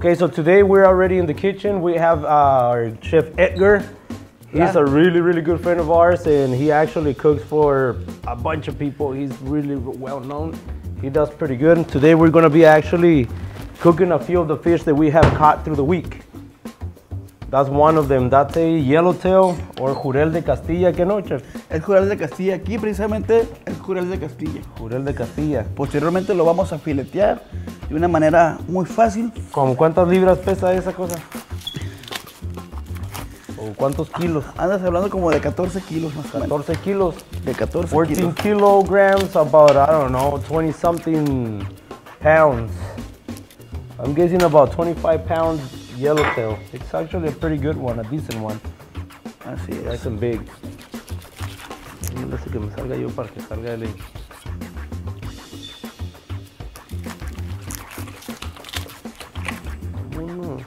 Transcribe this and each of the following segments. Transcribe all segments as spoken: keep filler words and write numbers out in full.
Okay, so today we're already in the kitchen. We have uh, our chef Edgar. He's Yeah. a really, really good friend of ours, and he actually cooks for a bunch of people. He's really well known. He does pretty good. And today we're gonna be actually cooking a few of the fish that we have caught through the week. That's one of them. That's a yellowtail or jurel de Castilla, ¿qué no, chef? El jurel de Castilla, aquí precisamente el jurel de Castilla. Jurel de Castilla. Posteriormente lo vamos a filetear de una manera muy fácil. ¿Cómo cuántas libras pesa esa cosa? ¿O cuántos kilos? Andas hablando como de catorce kilos más o menos. catorce kilos. De catorce fourteen kilos. kilograms, about, I don't know, twenty something pounds. I'm guessing about twenty-five pounds yellowtail. It's actually a pretty good one, a decent one. Así es. Nice and big. No sé que me salga yo para que salga él. Vámonos,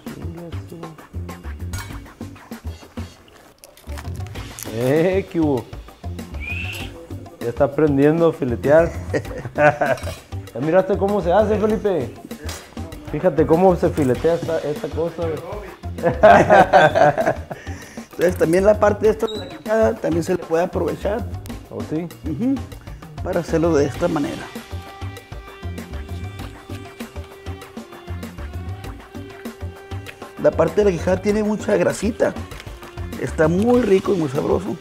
Eh, ¿qué hubo? Ya está aprendiendo a filetear. ¿Ya miraste cómo se hace, Felipe? Fíjate cómo se filetea esta, esta cosa. Entonces también la parte de esta de la quijada también se le puede aprovechar. ¿O sí? Uh-huh, para hacerlo de esta manera. La parte de la quijada tiene mucha grasita. Está muy rico y muy sabroso.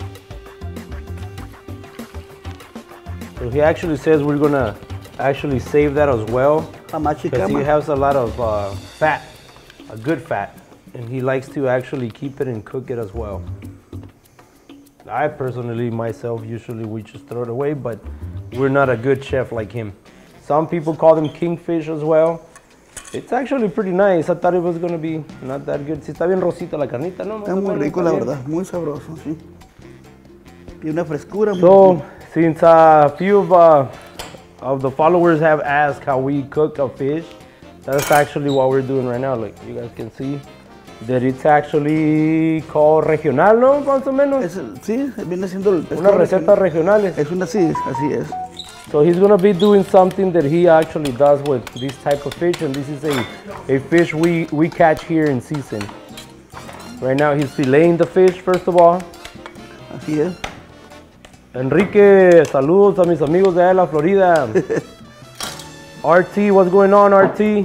So he actually says we're gonna actually save that as well. Because he Amachicama. has a lot of uh, fat, a good fat, and he likes to actually keep it and cook it as well. I personally, myself, usually we just throw it away, but we're not a good chef like him. Some people call them kingfish as well. It's actually pretty nice. I thought it was gonna be not that good. Sí, está bien rosita la carnita, ¿no? Está muy rico, la verdad. Muy sabroso, sí. Tiene una frescura. muy So, rica. since a few of, uh, of the followers have asked how we cook a fish, that's actually what we're doing right now. Like you guys can see that it's actually called regional, ¿no? Más o menos. Es, sí, viene siendo el Unas pescado recetas regional. regionales. Es una, sí, así es. So he's gonna be doing something that he actually does with this type of fish, and this is a, a fish we, we catch here in season. Right now he's filleting the fish, first of all. Así es. Enrique, saludos a mis amigos de allá de la Florida. R T, what's going on, R T?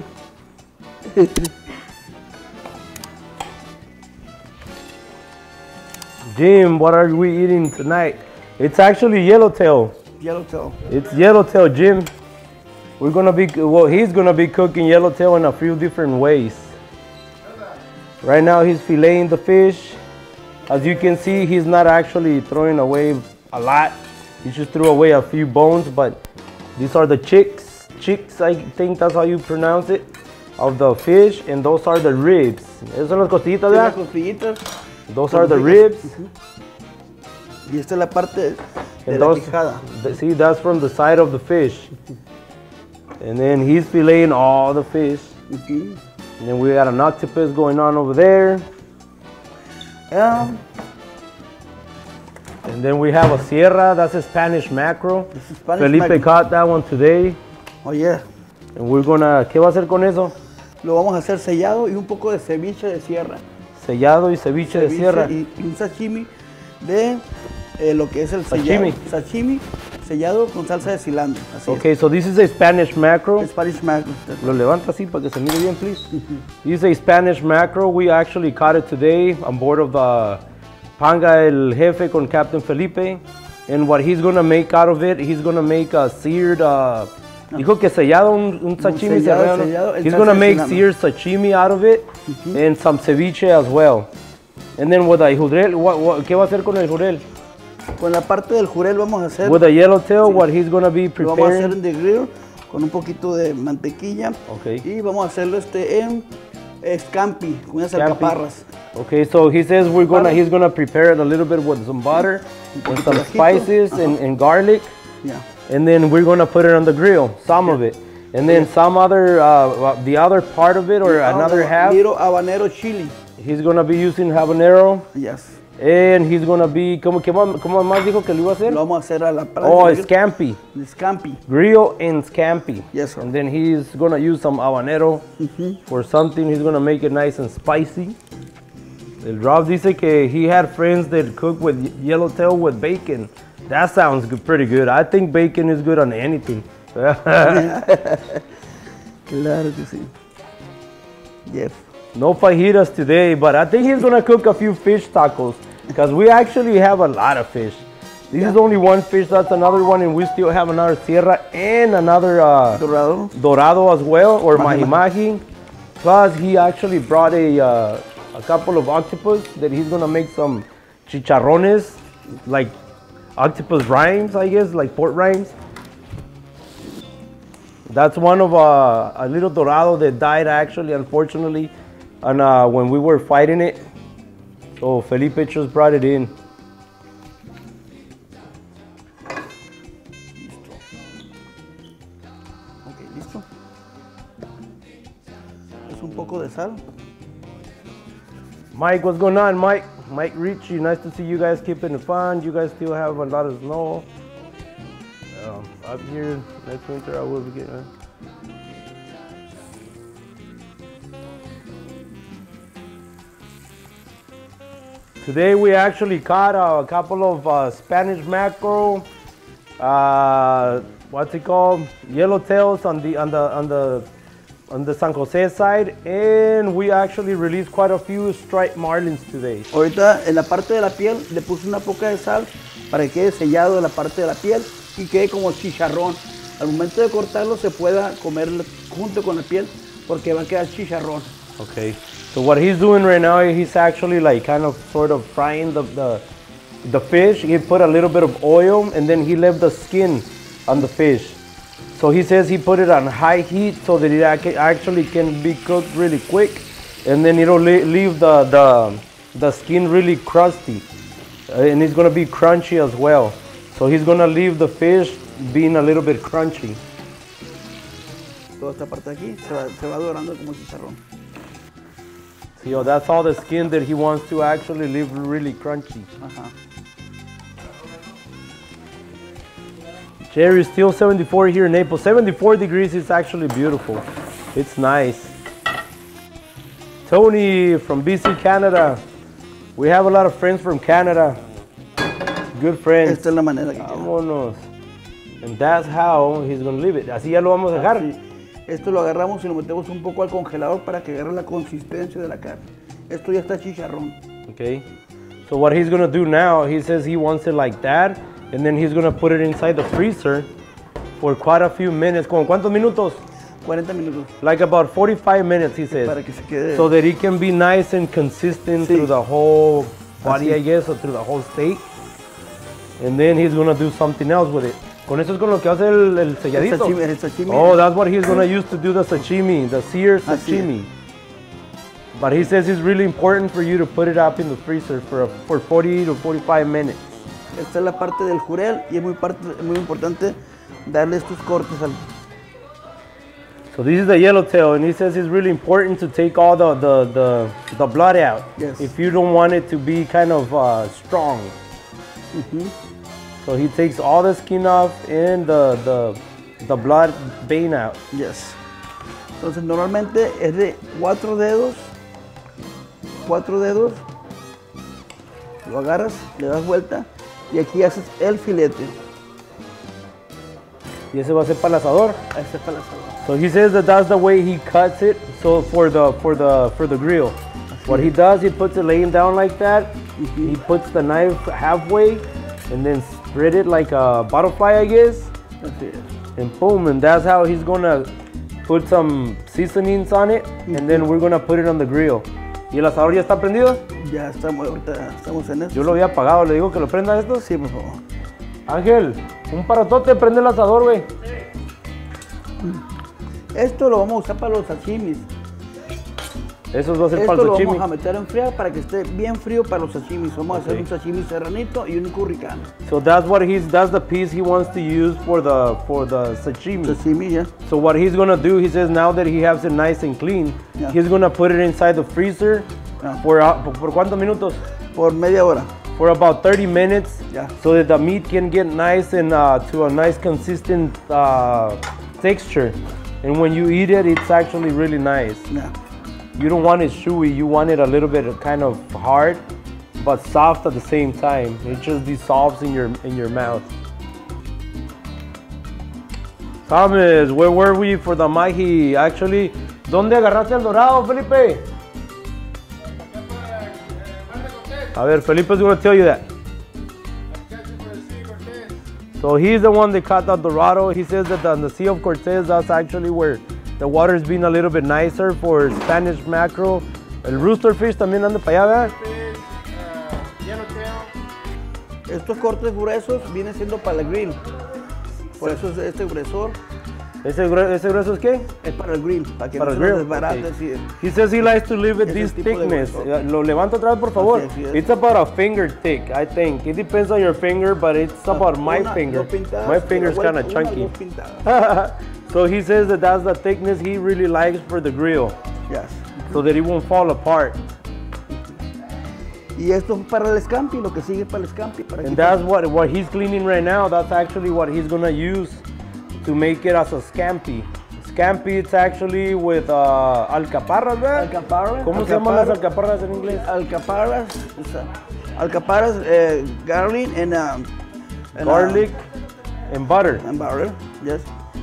Jim, what are we eating tonight? It's actually yellowtail. Yellowtail. It's yellowtail, Jim. We're gonna be, well, he's gonna be cooking yellowtail in a few different ways. Right now he's filleting the fish. As you can see, he's not actually throwing away a lot. He just threw away a few bones, but these are the chicks. Chicks, I think that's how you pronounce it, of the fish, and those are the ribs. Esas son las costillitas, Las ¿verdad? costillitas. Those are the ribs. Uh-huh. Y esta es la parte de And la those, quijada. the- see, that's from the side of the fish. And then he's filleting all the fish. Uh-huh. And then we got an octopus going on over there. Um, And then we have a sierra, that's a Spanish mackerel. This is Spanish Felipe mackerel. caught that one today. oh yeah. And we're gonna, ¿qué va a hacer con eso? Lo vamos a hacer sellado y un poco de ceviche de sierra. Sellado y ceviche, de Ceviche sierra. Y, y un sashimi de eh, lo que es el Sashimi. sellado. Sashimi sellado con salsa de cilantro. Así Okay, so this is a Spanish mackerel. es. Spanish mackerel. Lo levanta así para que se mire bien, please. This is a Spanish mackerel. We actually caught it today on board of the Panga El Jefe con Captain Felipe. And what he's gonna make out of it, he's gonna make a seared, uh, dijo que sellado, un, un sashimi sellado, cerrado. sellado, en He's salsa gonna de make cilantro. seared sashimi out of it and some ceviche as well. And then with the jurel, what, what, ¿qué va a hacer con el jurel? Con la parte del jurel vamos a hacer, With the yellowtail, what he's gonna be lo vamos a hacer preparing. en the grill con un poquito de mantequilla. Okay. Y vamos a hacerlo este en scampi, con unas Scampi. alcaparras. Okay, so he says we're gonna, Butter. he's gonna prepare it a little bit with some butter, with some de ajito. spices and, and garlic, Ya. and then we're gonna put it on the grill, some of it, and then some other, uh, the other part of it or another half, Little habanero chili. he's gonna be using habanero, Yes. And he's gonna be, ¿cómo, qué más, ¿cómo más dijo que lo iba a hacer? Lo vamos a hacer a la plancha. Oh, scampi. Scampi. Grill and scampi. Yes, sir. And then he's gonna use some habanero Mm-hmm. for something. He's gonna make it nice and spicy. El Rob dice que he had friends that cook with yellowtail with bacon. That sounds good, pretty good. I think bacon is good on anything. Claro que sí. Yes. No fajitas today, but I think he's gonna cook a few fish tacos because we actually have a lot of fish. This Yeah. is only one fish, that's another one, and we still have another sierra and another uh, Dorado. dorado as well, or mahi Mahi mahi. Plus, he actually brought a uh, a couple of octopus that he's gonna make some chicharrones, like octopus rinds, I guess, like pork rinds. That's one of uh, a little dorado that died actually, unfortunately, and uh, when we were fighting it. So Felipe just brought it in. Ok, listo. Es un poco de sal. Mike, what's going on, Mike? Mike Ricci, nice to see you guys keeping it fun. You guys still have a lot of snow. Um, up here, next winter I will be getting. Today we actually caught a couple of uh, Spanish mackerel. Uh, what's it called? Yellowtails on the on the on the on the San Jose side, and we actually released quite a few striped marlins today. Ahorita en la parte de la piel le puse una poca de sal para que quede sellado en la parte de la piel y quede como chicharrón. Al momento de cortarlo se pueda comer junto con la piel porque va a quedar chicharrón. Okay. So what he's doing right now, he's actually like kind of sort of frying the the, the fish. He put a little bit of oil and then he left the skin on the fish. So he says he put it on high heat so that it ac- actually can be cooked really quick, and then it'll le- leave the, the, the skin really crusty, uh, and it's gonna be crunchy as well. So he's gonna leave the fish being a little bit crunchy. Toda esta parte de aquí se va, se va dorando como chicharrón. So that's all the skin that he wants to actually leave really crunchy. Ajá. Jerry, still seventy-four here in Naples. seventy-four degrees is actually beautiful. It's nice. Tony from B C, Canada. We have a lot of friends from Canada. Good friends. Esta es la manera que queda. Vámonos. And that's how he's going to leave it. Así ya lo vamos a dejar. Así. Esto lo agarramos y lo metemos un poco al congelador para que agarre la consistencia de la carne. Esto ya está chicharrón. Okay. So what he's going to do now, he says he wants it like that. And then he's gonna put it inside the freezer for quite a few minutes. ¿Con cuántos minutos? cuarenta minutos. Like about forty-five minutes, he says. Para que se quede. So that it can be nice and consistent Sí. through the whole body, Así. I guess, or through the whole steak. And then he's gonna do something else with it. Con eso es con lo que hace el, el selladito. sashimi, el sashimi. Oh, that's what he's gonna use to do the sashimi, the seared Así sashimi. But he says it's really important for you to put it up in the freezer for a, for forty to forty-five minutes. Esta es la parte del jurel y es muy, parte, muy importante darle estos cortes al... So this is the yellowtail, and he says it's really important to take all the, the, the, the blood out. Yes. If you don't want it to be kind of uh, strong. Uh-huh. So he takes all the skin off and the, the, the blood vein out. Yes. Entonces normalmente es de cuatro dedos, cuatro dedos, lo agarras, le das vuelta y aquí haces el filete. Y ese va a ser para el asador. Este es para el asador. So he says that that's the way he cuts it. So for the for the for the grill, what he does, he puts it laying down like that. Mhm. He puts the knife halfway, and then spread it like a butterfly, I guess. Así es. And boom, and that's how he's gonna put some seasonings on it, and then we're gonna put it on the grill. ¿Y el asador ya está prendido? Ya estamos, ahorita estamos en eso. Yo lo había apagado, le digo que lo prenda esto. Sí, por favor. Ángel, un parotote, prende el asador, güey. Esto lo vamos a usar para los sashimis. Eso va a ser Esto para el lo sashimi. vamos a meter a enfriar para que esté bien frío para los sashimis. Vamos a hacer Ok. un sashimi serranito y un curricano. So that's what he's that's the piece he wants to use for the for the sashimi. Sashimi ya. So what he's gonna do, he says now that he has it nice and clean, Yeah. he's gonna put it inside the freezer Yeah. for uh, por, por cuántos minutos? Por media hora. For about thirty minutes, Yeah. so that the meat can get nice and uh, to a nice consistent uh, texture. And when you eat it, it's actually really nice. Yeah. You don't want it chewy, you want it a little bit kind of hard, but soft at the same time. It just dissolves in your in your mouth. Thomas, where were we for the mahi? Actually, ¿dónde agarraste el dorado, Felipe? A ver, Felipe's going to tell you that. So he's the one that caught the dorado. He says that on the Sea of Cortez, that's actually where the water's been a little bit nicer for Spanish mackerel. El rooster fish también anda para allá, ¿verdad? Estos cortes gruesos vienen siendo para el grill. Por eso es este gruesor ¿Ese, grue- ¿Ese grueso es qué? es para el grill, para que Para no el se nos grill, desbarate. okay. Así es. He says he likes to live at Ese this tipo de thickness. grueso. Lo levanto otra vez, por favor. Así es. It's about a finger thick, I think. It depends on your finger, but it's about my Una, finger. dos pintadas, My finger's una, kind of una, chunky. dos pintadas. So he says that that's the thickness he really likes for the grill, Yes. so that it won't fall apart. Y esto es para el scampi, lo que sigue es para el scampi. Para And quitar- that's what, what he's cleaning right now. That's actually what he's gonna use to make it as a scampi. Scampi, it's actually with uh, alcaparras, ¿verdad? Alcaparra, ¿Cómo se llaman las alcaparra. alcaparras en inglés? Alcaparras, alcaparras, eh, garlic and, um, and, Garlic and butter. um, and butter. Yes.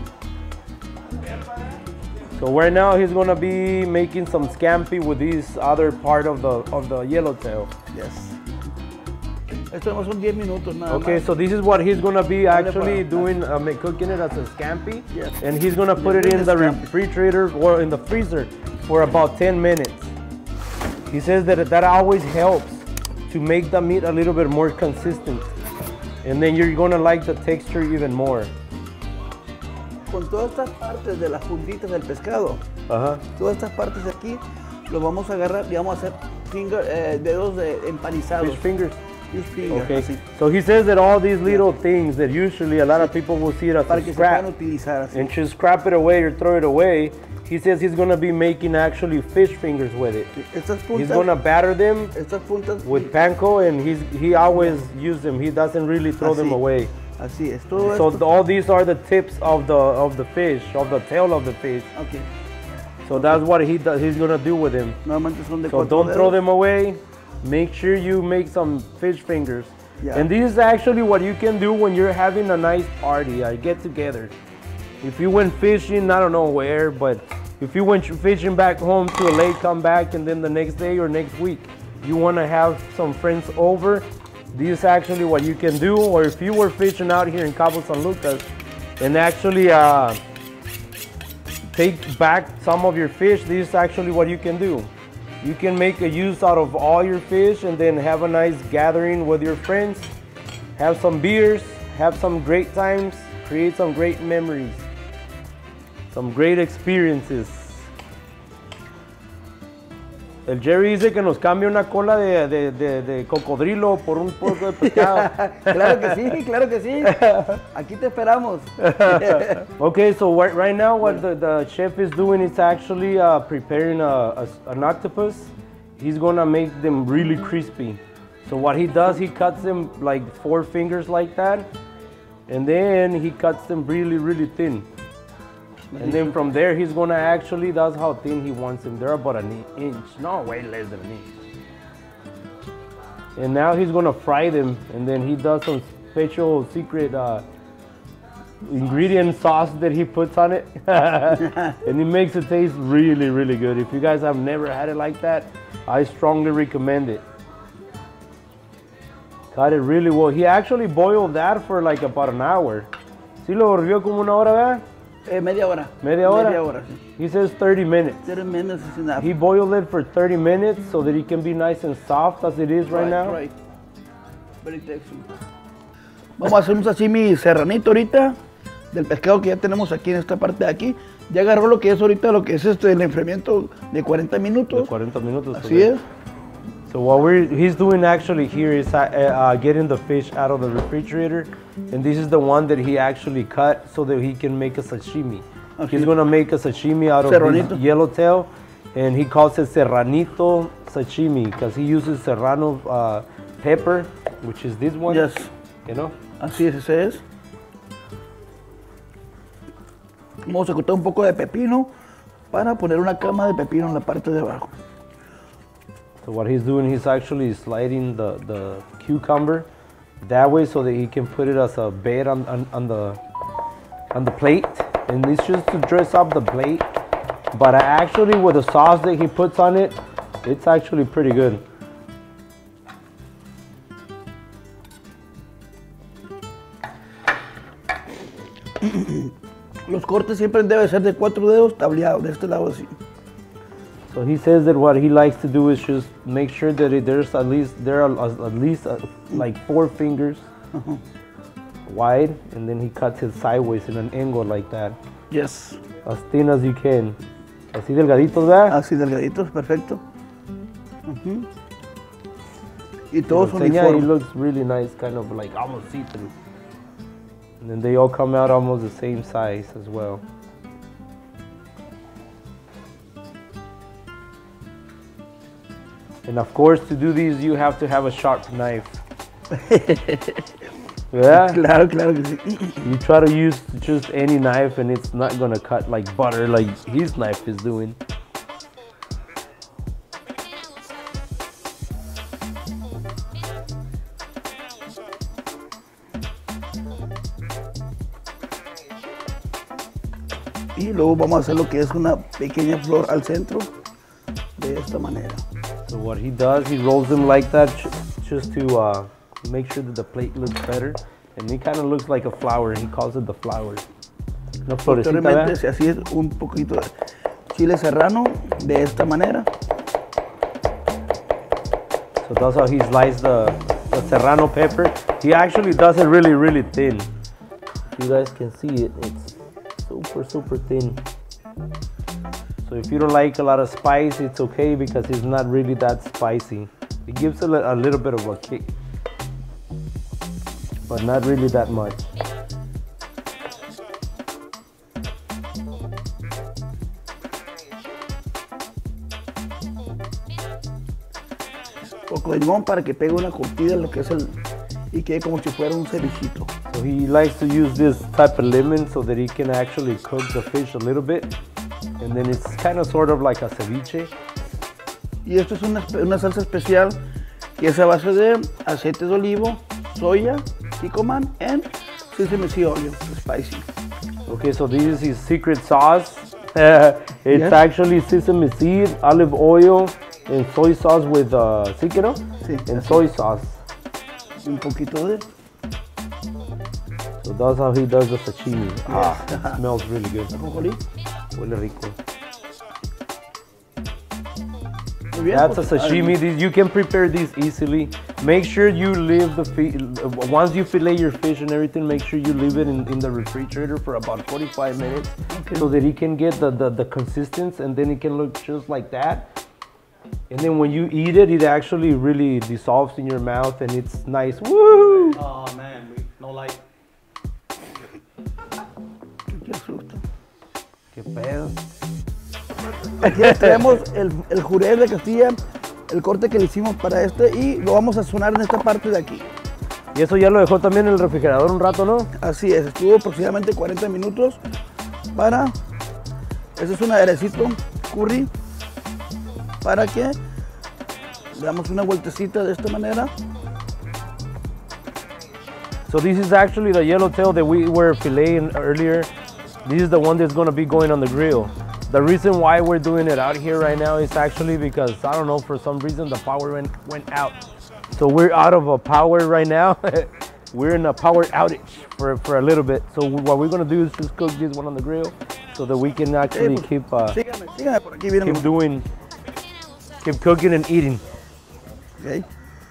So right now he's gonna be making some scampi with this other part of the of the yellowtail. Yes. Esto no son diez minutos nada Okay, más. so this is what he's gonna be actually para- doing, uh, ma- cooking it as a scampi, Yes. and he's gonna put it in the Scampi. refrigerator or in the freezer for about ten minutes. He says that that always helps to make the meat a little bit more consistent, and then you're gonna like the texture even more. Con todas estas partes de las puntitas del pescado, Uh-huh. todas estas partes de aquí, lo vamos a agarrar y vamos a hacer finger, eh, dedos de empanizados. Fish fingers. Fish finger, Okay, así, so he says that all these little things that usually a lot of people will see it as para a que se puedan scrap utilizar así. and just scrap it away or throw it away. He says he's gonna be making actually fish fingers with it. Estas He's puntas, gonna batter them estas puntas, with panko, and he's he always uses them. He doesn't really throw them Así. away. así es. Todo So esto, the- all these are the tips of the of the fish, of the tail of the fish. ok. So that's what he does. He's gonna do with them. Normalmente son de So cuatro don't dedos. throw them away. Make sure you make some fish fingers. Yeah. And this is actually what you can do when you're having a nice party, a get together. If you went fishing, I don't know where, but if you went fishing back home to a lake, come back, and then the next day or next week, you want to have some friends over, this is actually what you can do. Or if you were fishing out here in Cabo San Lucas and actually uh, take back some of your fish, this is actually what you can do. You can make a use out of all your fish and then have a nice gathering with your friends, have some beers, have some great times, create some great memories, some great experiences. El Jerry dice que nos cambie una cola de, de, de, de cocodrilo por un poco de pescado. Claro que sí, claro que sí. Aquí te esperamos. Okay, so right, right now what the, the chef is doing is actually uh, preparing a, a, an octopus. He's gonna make them really crispy. So what he does, he cuts them like four fingers like that, and then he cuts them really, really thin. And then from there, he's gonna actually, that's how thin he wants them. They're about an inch, no, way less than an inch. And now he's gonna fry them, and then he does some special secret uh, ingredient sauce that he puts on it. And it makes it taste really, really good. If you guys have never had it like that, I strongly recommend it. Cut it really well. He actually boiled that for like about an hour. ¿Sí lo hirvió como una hora, verdad? Eh, media hora. Media hora? Media hora, sí. He says thirty minutes. thirty minutes is enough. He boiled it for thirty minutes so that it can be nice and soft as it is right, now. Right. Very tasty. Vamos a hacer un sashimi serranito ahorita del pescado que ya tenemos aquí en esta parte de aquí. Ya agarró lo que es ahorita, lo que es este el enfriamiento de cuarenta De minutos. cuarenta minutos. Así es. So what we're he's doing actually here is uh, uh, getting the fish out of the refrigerator, and this is the one that he actually cut so that he can make a sashimi. Así He's es. gonna make a sashimi out of Serranito. this yellowtail, And he calls it serranito sashimi because he uses serrano uh, pepper, which is this one. Yes. You know? Así es, ese es. Vamos a cortar un poco de pepino para poner una cama de pepino en la parte de abajo. So what he's doing, he's actually sliding the, the cucumber that way so that he can put it as a bed on, on, on the on the plate. And it's just to dress up the plate. But actually with the sauce that he puts on it, it's actually pretty good. Los cortes siempre deben ser de cuatro dedos tableados, de este lado así. So he says that what he likes to do is just make sure that it, there's at least there are at least uh, like four fingers uh-huh. wide, and then he cuts it sideways in an angle like that. Yes. As thin as you can. Así delgaditos, ¿verdad? Así delgaditos, perfecto. Uh-huh. Y todos So yeah, he uniformes. looks really nice, kind of like almost see-through. And then they all come out almost the same size as well. And of course, to do these, you have to have a sharp knife. Yeah? Claro, claro que sí. You try to use just any knife and it's not gonna cut like butter like his knife is doing. Y luego vamos a hacer lo que es una pequeña flor al centro de esta manera. So what he does, he rolls them like that just to uh, make sure that the plate looks better. And it kind of looks like a flower, and he calls it the flower. Una florecita, Posteriormente ¿verdad? se así es un poquito de chile serrano de esta manera. So that's how he sliced the, the serrano pepper. He actually does it really, really thin. If you guys can see it, it's super, super thin. So if you don't like a lot of spice, it's okay because it's not really that spicy. It gives it a, a little bit of a kick, but not really that much. Poco de limón para que pegue una curtida en lo que es el y quede como si fuera un cevichito. So he likes to use this type of lemon so that he can actually cook the fish a little bit. And then it's kind of sort of like a ceviche. Y esto es una, una salsa especial que es a base de aceite de olivo, soya, kikkoman, and sesame seed oil, spicy. Okay, so this is his secret sauce. Uh, it's Yes. actually sesame seed, olive oil, and soy sauce with uh, síquero Sí, and así. soy sauce. Un poquito de... So that's how he does the sashimi. Ah, it smells really good. ajonjolí. Huele rico. Muy bien, That's a pues, sashimi. These, you can prepare these easily. Make sure you leave the fi once you fillet your fish and everything. Make sure you leave it in, in the refrigerator for about forty-five minutes, Okay. so that it can get the, the the consistency, and then it can look just like that. And then when you eat it, it actually really dissolves in your mouth, and it's nice. Woo! Oh man, we, no light. Qué susto. Qué pedo. Aquí les traemos el, el jurel de Castilla, el corte que le hicimos para este y lo vamos a sonar en esta parte de aquí. Y eso ya lo dejó también en el refrigerador un rato, ¿no? Así es, estuvo aproximadamente cuarenta minutos para... Este es un aderecito curry para que le damos una vueltecita de esta manera. So this is actually the yellowtail that we were filleting earlier. This is the one that's going to be going on the grill. The reason why we're doing it out here right now is actually because, I don't know, for some reason the power went, went out. So we're out of a power right now. We're in a power outage for, for a little bit. So what we're going to do is just cook this one on the grill so that we can actually pues, keep, uh, síganme, síganme por aquí, miren. keep doing, keep cooking and eating. Okay.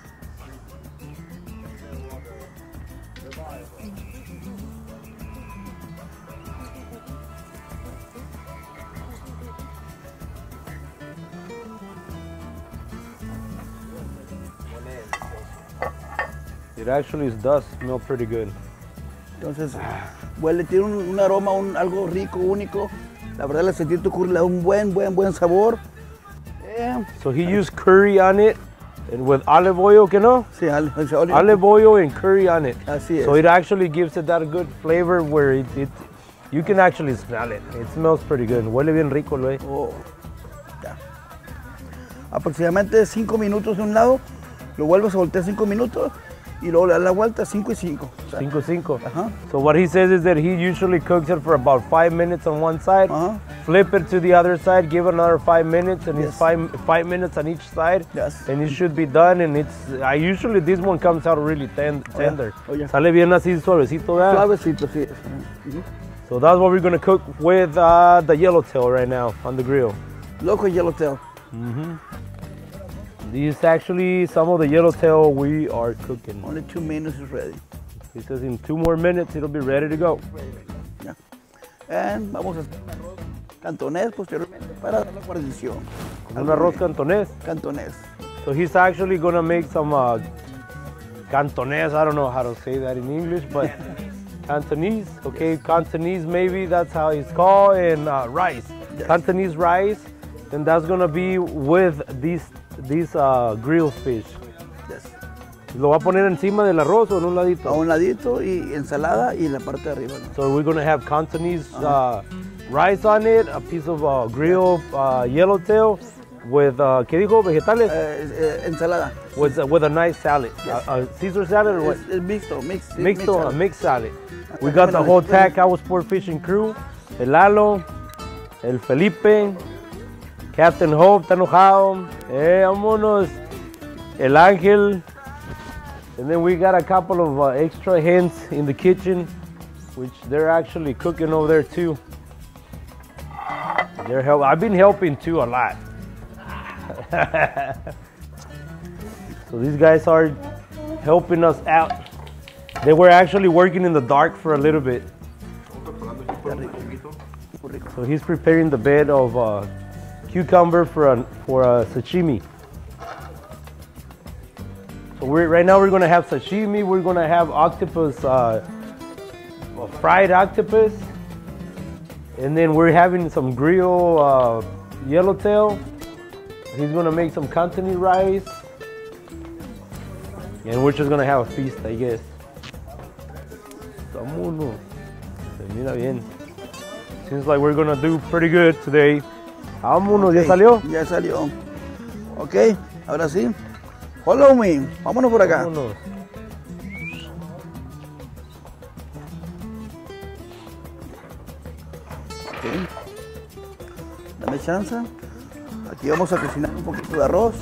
It actually does smell pretty good. Entonces, huele, tiene un, un aroma, un, algo rico, único. La verdad, el aceitito curry le da un buen, buen, buen sabor. Yeah. So he used curry on it and with olive oil, que no? Sí, al- al- olive. Olive oil and curry on it. Así es. So it actually gives it that good flavor where it, it you can actually smell it. It smells pretty good. Huele bien rico, güey. Oh, ya. Aproximadamente cinco minutos de un lado, lo vuelves a voltear cinco minutos y luego le das la vuelta cinco y cinco. O sea, Cinco cinco. Ajá. So what he says is that he usually cooks it for about five minutes on one side, Ajá. flip it to the other side, give it another five minutes, and it's Yes. five five minutes on each side, Yes. and it should be done. And it's I usually this one comes out really ten, Oh, yeah. tender. Oh, yeah. Sale bien así suavecito, ¿verdad? Suavecito, sí. Ujú. So that's what we're gonna cook with uh, the yellowtail right now on the grill. Loco yellowtail. This is actually some of the yellowtail we are cooking. Only two minutes is ready. He says in two more minutes it'll be ready to go. Ya. And vamos a hacer un arroz cantonés posteriormente para dar la guarnición. Un arroz cantonés. Cantonés. So he's actually gonna make some uh, cantonés. I don't know how to say that in English, but Cantonese. Okay, Cantonese maybe that's how it's called, and uh, rice. Yes. Cantonese rice, and that's gonna be with these these uh, grilled fish. Yes. ¿Lo va a poner encima del arroz o en un A ladito? un ladito y ensalada y la parte de arriba, ¿no? So we're gonna have Cantonese uh, rice on it, a piece of uh, grilled uh, yellowtail with uh, ¿qué dijo? Vegetales. Eh, eh, ensalada. With uh, with a nice salad, Yes. a, a Caesar salad or what? Es, es mixto, mix, Mixed, mixed a salad. mixed salad. We got the whole Tac Our Sport Fishing crew, el Lalo, el Felipe, Captain Hope, está enojado, eh, vámonos, el Ángel, and then we got a couple of uh, extra hands in the kitchen, which they're actually cooking over there too. They're help. I've been helping too a lot. So these guys are helping us out. They were actually working in the dark for a little bit. So he's preparing the bed of uh, cucumber for a, for a sashimi. So we're, right now we're gonna have sashimi. We're gonna have octopus, uh, uh, fried octopus, and then we're having some grill uh, yellowtail. He's gonna make some Cantonese rice, and we're just gonna have a feast, I guess. Vámonos. Se mira bien. Seems like we're gonna do pretty good today. Vámonos, ¿ya Ok, salió? Ya salió. Ok, ahora sí. Follow me. Vámonos por acá. Vámonos. Ok. Dame chance. Aquí vamos a cocinar un poquito de arroz.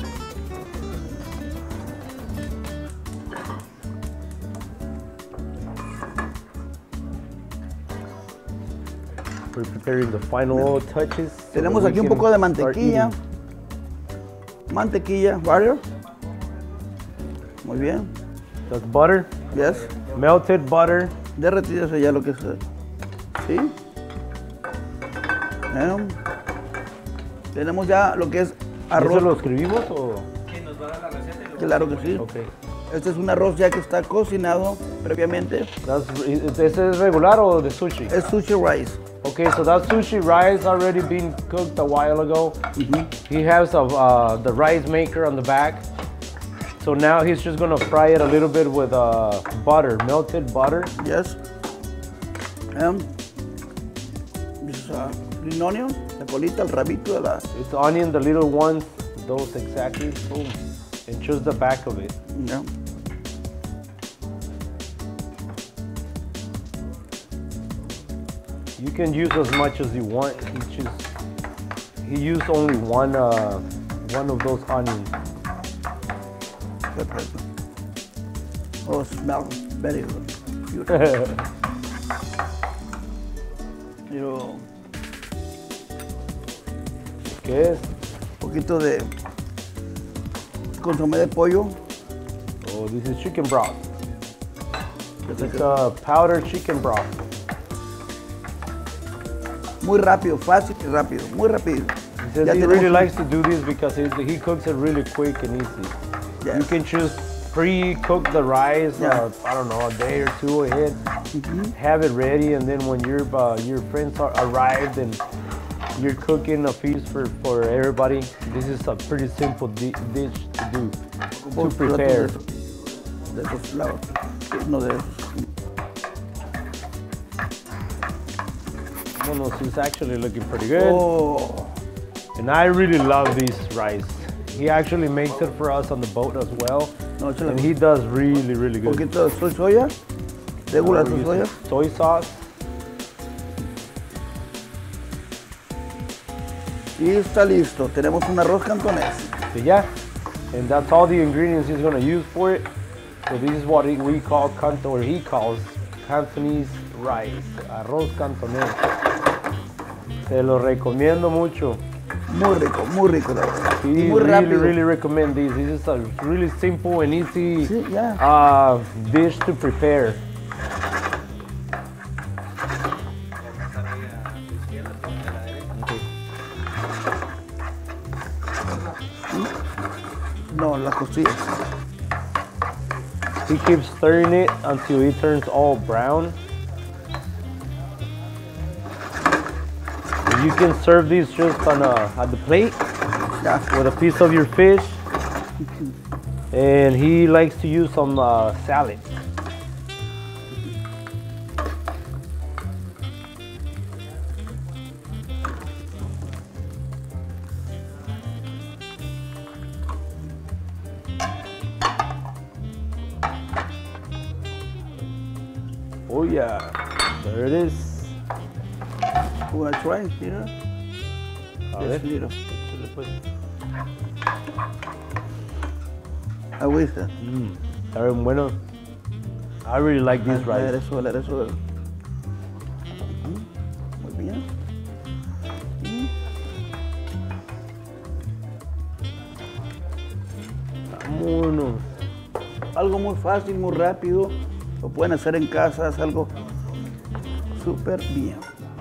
We're preparing the final touches. so Tenemos that we aquí un can poco de start mantequilla. eating. Mantequilla, butter. Muy bien. That's butter, Yes. melted butter. Derretido ya lo que es. ¿Sí? Em, tenemos ya lo que es ¿Eso lo arroz. escribimos o...? Claro que sí. Okay. Este es un arroz ya que está cocinado previamente. That's, ¿Ese es regular o de sushi? Es sushi rice. Okay, so that sushi rice already been cooked a while ago. He has a, uh, the rice maker on the back. So now he's just gonna fry it a little bit with uh, butter, melted butter. Yes. Em, this is uh, green onion, la colita, el rabito de la. It's onion, the little ones, those exactly. Boom. And just the back of it. Ya. You can use as much as you want. He just he used only one uh, one of those onions. Perfecto. Oh, smells very good. Beautiful. Pero ¿Qué es? un poquito de consomé de pollo. Oh, this is chicken broth. It's It's uh, powdered chicken broth. Muy rápido, fácil y rápido, muy rápido. He says Ya he tenemos really un- likes to do this because he, he cooks it really quick and easy. You Yes. can just pre-cook the rice, Yeah. uh, I don't know, a day or two ahead. Have it ready, and then when your uh, your friends are arrived and you're cooking a feast for, for everybody, this is a pretty simple di dish to do, to prepare. De esos lados. No de esos. Bueno, it's actually looking pretty good. Oh. And I really love this rice. He actually makes it for us on the boat as well. No, and he does really, really Un good. poquito de soy soya. Regular We're soya. using soy sauce. Y está listo. Tenemos un arroz cantonés. So yeah, and that's all the ingredients he's gonna use for it. So this is what we call canto, or he calls Cantonese rice, arroz cantonés. Se lo recomiendo mucho. Muy rico, muy rico la verdad. He Y muy really, rápido. really recommend this. This is a really simple and easy Sí, ya. uh, dish to prepare. No, las costillas. He keeps stirring it until it turns all brown. You can serve these just on a, at the plate Ya. with a piece of your fish. And he likes to use some uh, salad. Oh yeah, there it is. You wanna try it, you know? A Yes, ver. little. Échale, pues. Agüita. Mm, está bien bueno. I really like this El rice. aderezo, el aderezo. del- Ujú. Muy bien. Y Vámonos. algo muy fácil, muy rápido. Lo pueden hacer en casa, es algo súper bien.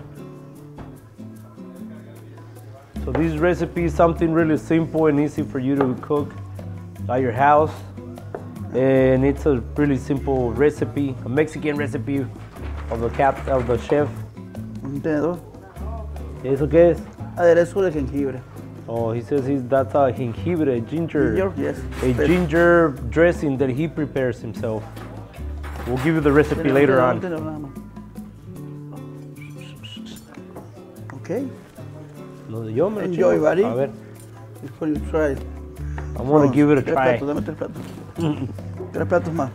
So this recipe is something really simple and easy for you to cook at your house. And it's a really simple recipe, a Mexican recipe of the cap of the chef. Un tenedor. ¿Eso qué es? Aderezo de jengibre. Oh, he says he's, that's a jengibre, ginger, Ginger, yes. a ginger dressing that he prepares himself. We'll give you the recipe Tenedor, later tenedor, on. tenedor nada más. Ok. No, yo me lo Enjoy, chingo. buddy. A ver, Before you try it. I want to give it a Tres try. platos, dame tres platos. Tres platos más.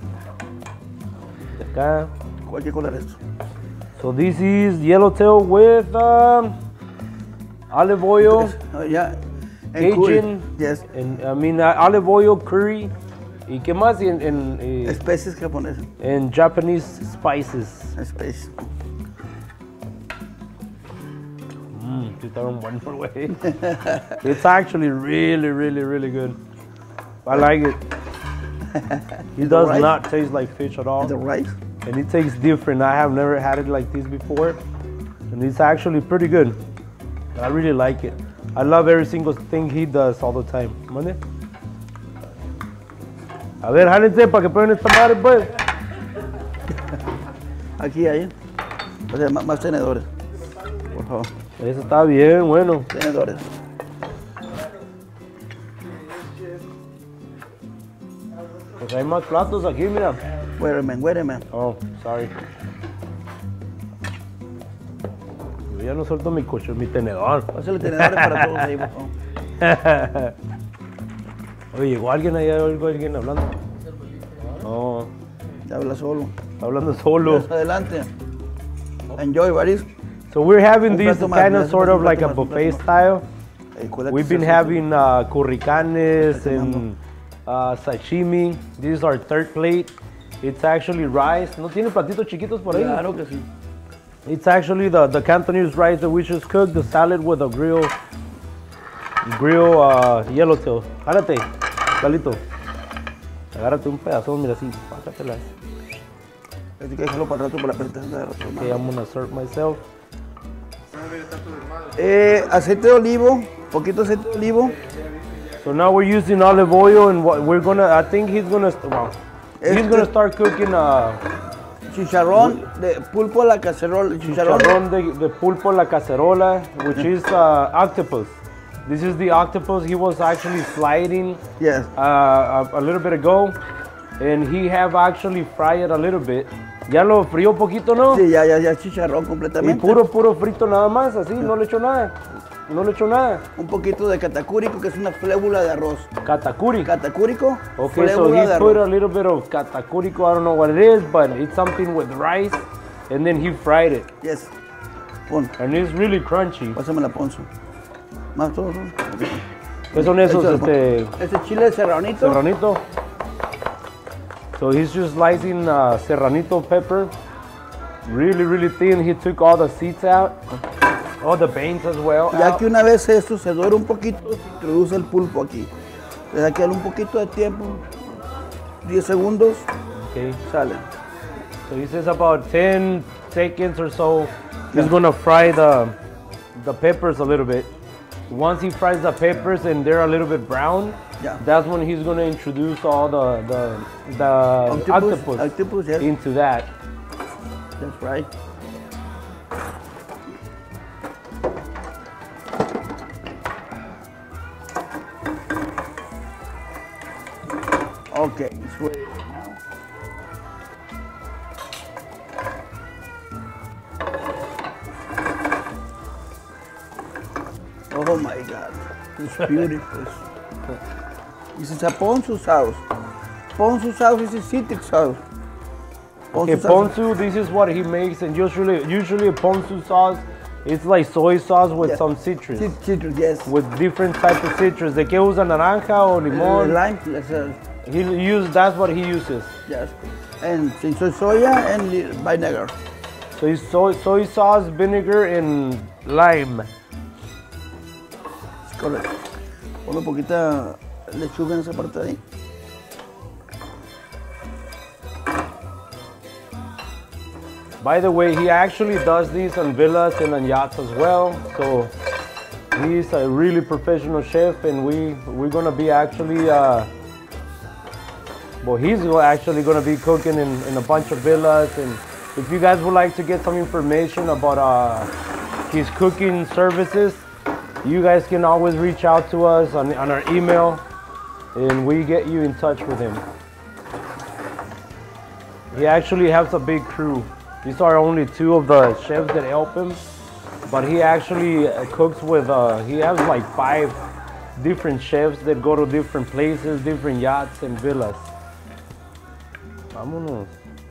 Acá. Cualquier color es esto. So this is yellowtail with um, olive oil, Oh, ya. En Cajun, curry. Yes. and I mean uh, olive oil, curry, y qué más en en, eh, Especies japonesas. en Japanese spices. Especies. Mm, sí está bien bueno, güey. It's actually really, really, really good. I like it. It does rice? not taste like fish at all. The rice. And it tastes different. I have never had it like this before. And it's actually pretty good. I really like it. I love every single thing he does all the time. ¿Mande? A ver, jálense para que prueben esta madre, pues. Aquí hay. O sea, más, más tenedores. Por favor. Eso está bien, bueno. Tenedores. Pues hay más platos aquí, mira. Wait a minute, wait a minute. Oh, sorry. Yo ya no suelto mi coche, mi tenedor. Pásale tenedores para todos ahí, por favor. Oye, ¿llegó alguien ahí? ¿Oigo alguien hablando? No, Ya habla solo. está hablando solo. Más adelante. Enjoy, buddies. So we're having Un this plato más, kind of un sort plato of like a más, un plato buffet más. style. Eh, cuídate, We've been sí, sí, having uh, curricanes Este and uh, sashimi. This is our third plate. It's actually rice. ¿No tiene platitos chiquitos por ahí? Claro que sí. It's actually the, the Cantonese rice that we just cooked, the salad with a grill, grill uh, yellowtail. Agárrate, Calito. Agárrate un pedazo, mira así, pácatelas. Hay que dejarlo para rato para apretar. Okay, I'm gonna serve myself. Eh, aceite de olivo, poquito aceite de olivo. So now we're using olive oil, and what we're gonna, I think he's gonna, well, he's Este- gonna start cooking uh, chicharrón de pulpo a la cacerola. Chicharrón, chicharrón de, de pulpo a la cacerola, which is uh, octopus. This is the octopus he was actually sliding Yes. uh, a, a little bit ago, and he have actually fried it a little bit. Ya lo frío poquito, ¿no? Sí, ya, ya, ya chicharrón Y completamente. puro, puro frito nada más, así, no le echo nada. No le echo nada. Un poquito de catacúrico, que es una flébula de arroz. Katakuri. Catacúrico, Okay, so flébula he de put arroz. a little bit of katakurico, I don't know what it is, but it's something with rice, and then he fried it. Yes. Pon, And it's really crunchy. pásame la ponzo. Más todo. todo. ¿Qué son esos, Esto, este, Este chile serranito. serranito? So he's just slicing uh, serranito pepper, really, really thin. He took all the seeds out, all the veins as well Ya out. que una vez esto se dora un poquito, se introduce el pulpo aquí. Le da que darle un poquito de tiempo, diez segundos, Okay, sale. so he says about ten seconds or so, he's gonna fry the, the peppers a little bit. Once he fries the peppers and they're a little bit brown, Yeah. that's when he's gonna introduce all the, the, the octopus, octopus, yes, into that. that's right. Okay, it's ready now. Oh my God, it's beautiful. This is a ponzu sauce. Ponzu sauce is a citric sauce. Okay, sauce- ponzu, this is what he makes, and usually, usually a ponzu sauce, it's like soy sauce with Yeah. some citrus, Cit- Citrus, yes. with different types of citrus. ¿De qué usa naranja o Uh, limón? lime, yes, uh, He use that's what he uses. yes. And sin soy soya and li- vinegar. So it's soy soy sauce, vinegar, and lime. Es correcto. Ponle un poquita lechuga en esa parte de ahí. By the way, he actually does these on villas and on yachts as well. So he's a really professional chef, and we we're gonna be actually. Uh, well, he's actually gonna be cooking in, in a bunch of villas, and if you guys would like to get some information about uh, his cooking services, you guys can always reach out to us on, on our email, and we get you in touch with him. He actually has a big crew. These are only two of the chefs that help him, but he actually uh, cooks with, uh, he has like five different chefs that go to different places, different yachts and villas. Vámonos.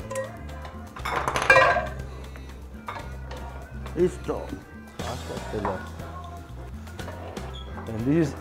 Listo. And this,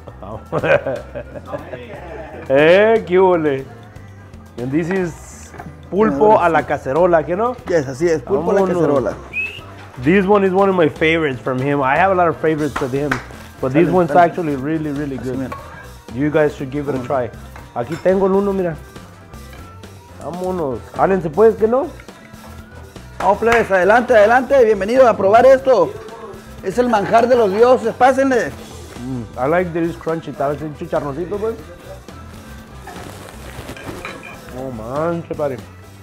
eh, qué huele. And this is pulpo a la cacerola, ¿qué no? Yes, así es, pulpo a la Vámonos. cacerola. This one is one of my favorites from him. I have a lot of favorites with him, but this Dale, one's dale. actually really, really Así, good. mira. You guys should give it a try. Aquí tengo el uno, mira. Vámonos. Hálense pues, ¿que no? Vamos, plebes, adelante, adelante, bienvenidos a probar esto. Es el manjar de los dioses, pásenle. Mm, I like that it's crunchy. ¿Tal vez el chicharroncito, pues? Oh, manche, pare.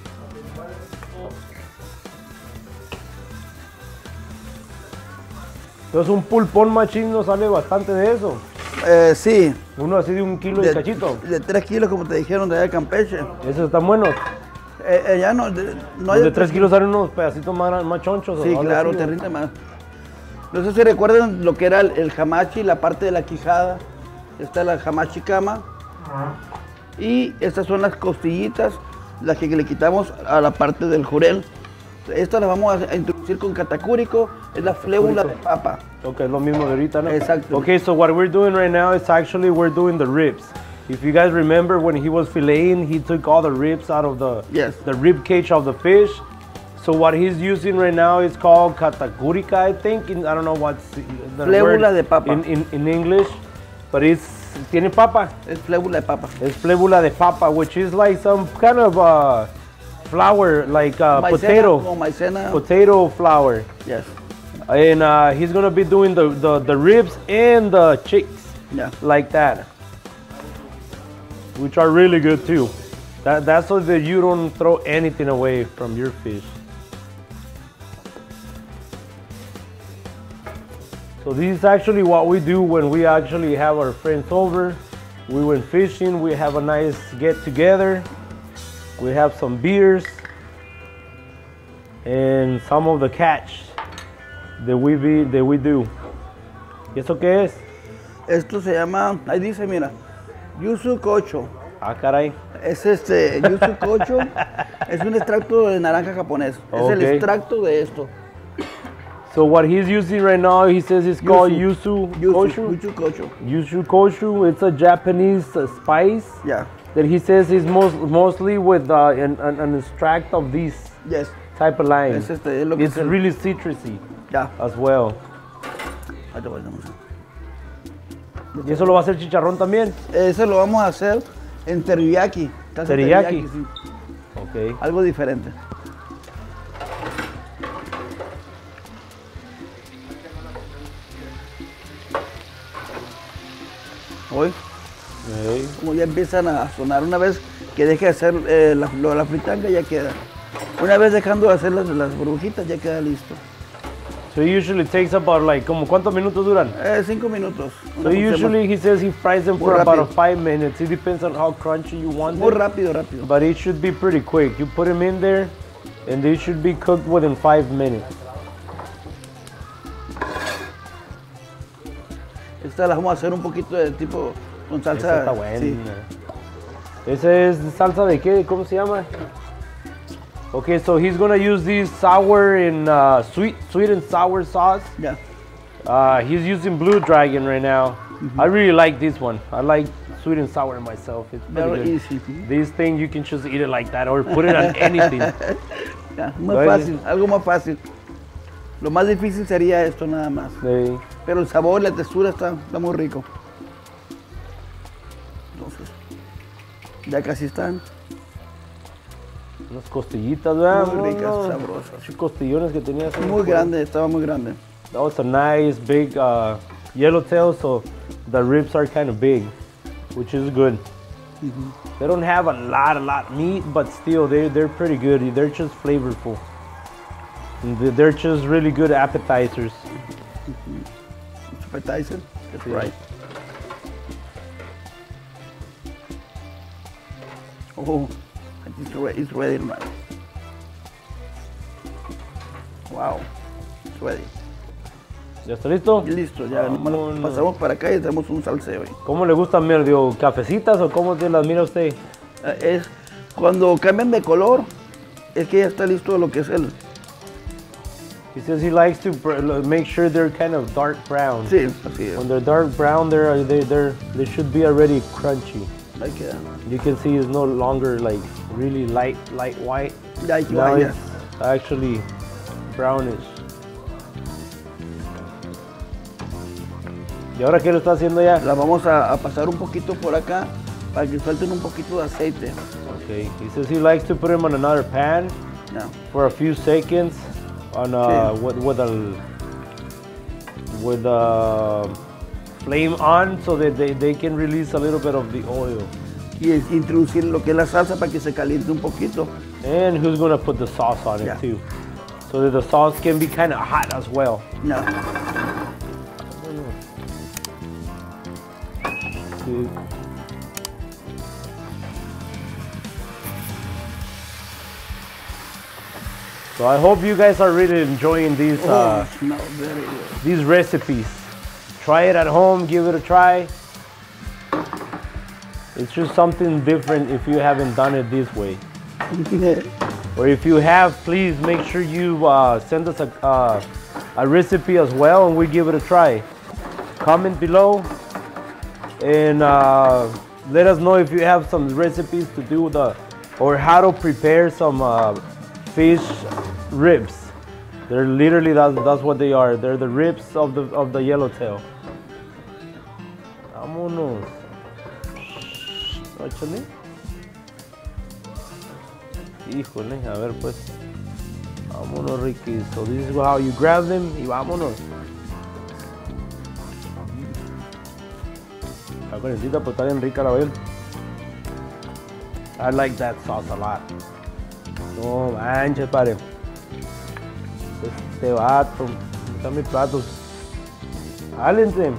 Entonces un pulpón machín nos sale bastante de eso. Eh, sí, Uno así de un kilo y de, cachito. de tres kilos, como te dijeron, de allá de Campeche. Esos están buenos. Eh, eh, ya no, de, no Los de tres kilos salen unos pedacitos más, más chonchos. Sí, o algo claro, así, te ¿no? rinde más. No sé si recuerdan lo que era el, el hamachi, la parte de la quijada. Está la hamachi cama. Y estas son las costillitas, las que le quitamos a la parte del jurel. Estas las vamos a introducir con catacúrico, es la flébula de papa. Okay, es lo mismo de ahorita, ¿no? Exacto. Okay, so what we're doing right now is actually we're doing the ribs. If you guys remember when he was filleting, he took all the ribs out of the Yes. the rib cage of the fish. So what he's using right now is called catacurica, I think. In, I don't know what's the Flébula word de papa. in, in, in English, but it's tiene papa. Es flébula de papa. It's flébula de papa, which is like some kind of uh, flour, like uh, Maicena, potato, como maicena. potato flour. Yes. And uh, he's gonna be doing the, the, the ribs and the chicks Yeah. like that, which are really good too. That, that's so that you don't throw anything away from your fish. So this is actually what we do when we actually have our friends over. We went fishing, we have a nice get together. We have some beers and some of the catch that we, be, that we do. ¿Y eso qué es? Esto se llama, ahí dice, mira, yuzu kocho. Ah, caray. Es este, yuzu kocho, es un extracto de naranja japonés. Es Okay. el extracto de esto. So what he's using right now, he says it's called yuzu Yuzu, koshu. yuzu kocho. Yuzu koshu, it's a Japanese uh, spice Yeah, that he says is most, mostly with uh, an, an, an extract of this yes. type of lime. Es este, es lo que It's es el- really citrusy Ya, as well. ahí te voy, vamos a- ¿Y eso lo va a hacer chicharrón también? Ese lo vamos a hacer en teriyaki. salsa Teriyaki. sí. Ok. Algo diferente. Hoy, Okay. como ya empiezan a sonar, una vez que deje de hacer eh, la, lo- la fritanga, ya queda. Una vez dejando de hacer las, las burbujitas, ya queda listo. So it usually takes about like, como ¿cuántos minutos duran? Eh, cinco minutos. So Una usually he says he fries them Muy for about rápido. five minutes. It depends on how crunchy you want Muy them. rápido, rápido. But it should be pretty quick. You put them in there and they should be cooked within five minutes. Esta la vamos a hacer un poquito de tipo con Esa salsa. está buena. Sí. Esa es salsa de qué? ¿Cómo se llama? Okay, so he's gonna use this sour and uh, sweet, sweet and sour sauce. Ya. Uh, he's using Blue Dragon right now. I really like this one. I like sweet and sour myself. It's pretty Very good. easy. This thing you can just eat it like that or put it on anything. Ya, más Vale. fácil, algo más fácil. Lo más difícil sería esto nada más. Sí. Pero el sabor, la textura está, está muy rico. Entonces, ya casi están. Unas costillitas, ¿verdad? Muy ricas, No, no. sabrosas. Esos costillones que tenía. así. Muy grande, estaba muy grande. That was a nice big uh, yellowtail, so the ribs are kind of big, which is good. They don't have a lot, a lot meat, but still they they're pretty good. They're just flavorful. And they- They're just really good appetizers. Appetizer, that's Sí. right. Oh, it's ready, it's ready now. Wow, it's ready. ¿Ya está listo? Y listo, ya nomás lo Vámonos. pasamos para acá y hacemos un salseo. ahí. ¿Cómo le gusta medio cafecitas o cómo te las mira usted? Eh, Es cuando cambian de color, es que ya está listo lo que es el. He says he likes to br- make sure they're kind of dark brown. Sí, así es. When they're dark brown, they're they they're they should be already crunchy. Ahí queda. You can see it's no longer like really light light white. Ya hay que Now vaya. it's actually brownish. ¿Y ahora qué lo está haciendo ya? La vamos a, a pasar un poquito por acá para que suelten un poquito de aceite. Okay. He says he likes to put them on another pan Ya. for a few seconds on uh Sí. with with a with a flame on so that they, they can release a little bit of the oil. Y es introducir lo que es la salsa para que se caliente un poquito. And who's gonna put the sauce on it Yeah. too, so that the sauce can be kind of hot as well. Ya. Sí. So I hope you guys are really enjoying these uh, Oh, no, very good. these recipes. Try it at home, give it a try. It's just something different if you haven't done it this way. Or if you have, please make sure you uh, send us a, uh, a recipe as well and we give it a try. Comment below and uh, let us know if you have some recipes to do the, or how to prepare some uh, fish ribs. They're literally, that's, that's what they are. They're the ribs of the, of the yellowtail. Vámonos. Échale. Híjole, a ver pues. Vámonos, Ricky. So this is how you grab them y vámonos. La carnecita pues está bien rica la vez. I like that sauce a lot. No manches, pare. Este vato. Están mis platos. Hálense.